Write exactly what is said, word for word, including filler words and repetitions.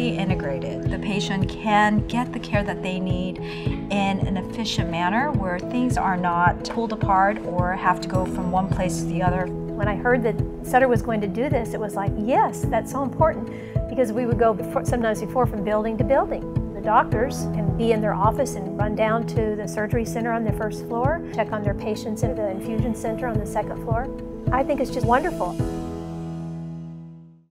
fully integrated. The patient can get the care that they need in an efficient manner where things are not pulled apart or have to go from one place to the other. When I heard that Sutter was going to do this, it was like, yes, that's so important, because we would go before, sometimes before from building to building. The doctors can be in their office and run down to the surgery center on the first floor, check on their patients in the infusion center on the second floor. I think it's just wonderful.